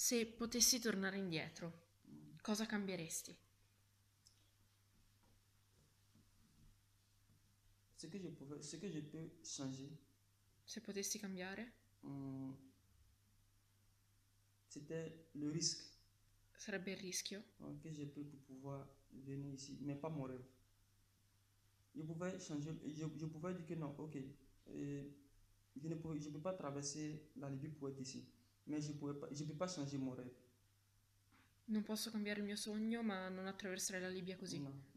Se potessi tornare indietro, cosa cambieresti? Ce que je peux changer, Se potessi cambiare? hum, c'était le risque, Sarebbe il rischio? que j'ai pris pour pouvoir venir ici, mais pas mon rêve. Je pouvais changer, je pouvais dire que non, ok, je ne peux pas traverser la Libye pour être ici, mais je peux pas changer mon rêve. Non posso cambiare il mio sogno, ma non attraverserei la Libbia così. Non,